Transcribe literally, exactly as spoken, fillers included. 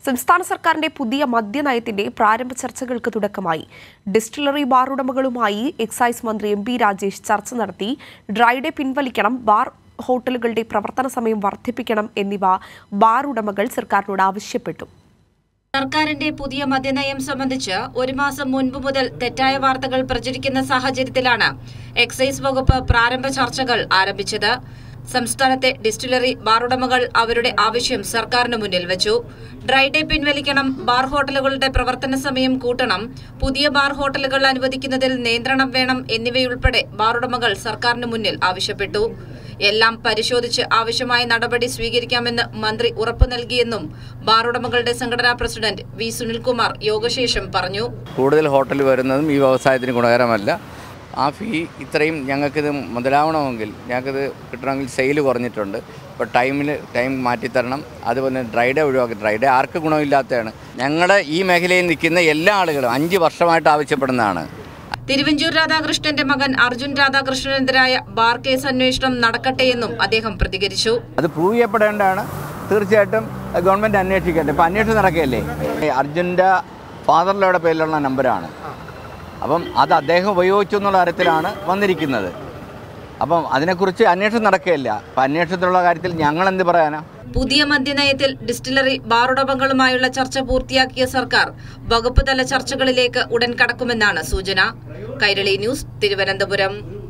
സംസ്ഥാന സർക്കാരിന്റെ പുതിയ മദ്യനയത്തിന്റെ പ്രാരംഭ ചർച്ചകൾക്ക് തുടക്കമായി. ഡിസ്റ്റിലറി ബാർ ഉടമകളുമായി എക്സൈസ് മന്ത്രി എം പി രാജേഷ് ചർച്ച നടത്തി. ഡ്രൈഡേ പിൻവലിക്കണം, ബാർ ഹോട്ടലുകളുടെ പ്രവർത്തന സമയം വർദ്ധിപ്പിക്കണം എന്നിവ ബാർ ഉടമകൾ സർക്കാരിനോട് ആവശ്യപ്പെട്ടു. സർക്കാരിന്റെ പുതിയ മദ്യനയം സംബന്ധിച്ച് ഒരു മാസം മുൻപ് മുതൽ തെറ്റായ വാർത്തകൾ പ്രചരിക്കുന്ന സാഹചര്യത്തിലാണ് എക്സൈസ് വകുപ്പ് പ്രാരംഭ ചർച്ചകൾ ആരംഭിച്ചത്. സംസ്ഥാനത്തെ ഡിസ്റ്റിലറി ബാർ ഉടമകൾ അവരുടെ ആവശ്യം സർക്കാരിന് മുന്നിൽ വെച്ചു. ഡ്രൈഡേ പിൻവലിക്കണം, ബാർ ഹോട്ടലുകളുടെ പ്രവർത്തന സമയം കൂട്ടണം, പുതിയ ബാർ ഹോട്ടലുകൾ അനുവദിക്കുന്നതിൽ നിയന്ത്രണം വേണം എന്നിവയുൾപ്പെടെ ബാർ ഉടമകൾ സർക്കാരിന് മുന്നിൽ ആവശ്യപ്പെട്ടു. എല്ലാം പരിശോധിച്ച് ആവശ്യമായ നടപടി സ്വീകരിക്കാമെന്ന് മന്ത്രി ഉറപ്പു നൽകിയെന്നും ബാർ ഉടമകളുടെ സംഘടനാ പ്രസിഡന്റ് വി സുനിൽകുമാർ യോഗശേഷം പറഞ്ഞു. കൂടുതൽ ഹോട്ടൽ വരുന്നതും ഈ വ്യവസായത്തിന് ഗുണകരമല്ല. ആ ഫീ ഇത്രയും ഞങ്ങൾക്കിത് മുതലാവണമെങ്കിൽ ഞങ്ങൾക്കിത് കിട്ടണമെങ്കിൽ സെയിൽ കുറഞ്ഞിട്ടുണ്ട്. ഇപ്പോൾ ടൈമിൽ ടൈം മാറ്റിത്തരണം. അതുപോലെ ഡ്രൈഡേ ഒഴിവാക്കി. ഡ്രൈഡേ ആർക്ക് ഗുണമില്ലാത്തതാണ്. ഞങ്ങളുടെ ഈ മേഖലയിൽ നിൽക്കുന്ന എല്ലാ ആളുകളും അഞ്ച് വർഷമായിട്ട് ആവശ്യപ്പെടുന്നതാണ്. തിരുവഞ്ചൂർ രാധാകൃഷ്ണന്റെ മകൻ അർജുൻ രാധാകൃഷ്ണനെതിരായ ബാർ കേസ് അന്വേഷണം നടക്കട്ടെയെന്നും അദ്ദേഹം പ്രതികരിച്ചു. അത് പ്രൂവ് ചെയ്യപ്പെടേണ്ടതാണ്. തീർച്ചയായിട്ടും ഗവൺമെൻറ് അന്വേഷിക്കട്ടെ. ഇപ്പോൾ അന്വേഷണം നടക്കുകയല്ലേ. അർജുൻ്റെ ഫാദറിലയുടെ പേരിലുള്ള നമ്പറാണ്. അപ്പം അത് അദ്ദേഹം ഉപയോഗിച്ചു എന്നുള്ള കാര്യത്തിലാണ് വന്നിരിക്കുന്നത്. അപ്പം അതിനെക്കുറിച്ച് അന്വേഷണം നടക്കുകയില്ല. അപ്പം അന്വേഷണത്തിലുള്ള കാര്യത്തിൽ ഞങ്ങൾ എന്ത് പറയാനാ? പുതിയ മദ്യനയത്തിൽ ഡിസ്റ്റിലറി ബാർ ഉടമകളുമായുള്ള ചർച്ച പൂർത്തിയാക്കിയ സർക്കാർ വകുപ്പ് തല ചർച്ചകളിലേക്ക് ഉടൻ കടക്കുമെന്നാണ് സൂചന. കൈരളി ന്യൂസ്, തിരുവനന്തപുരം.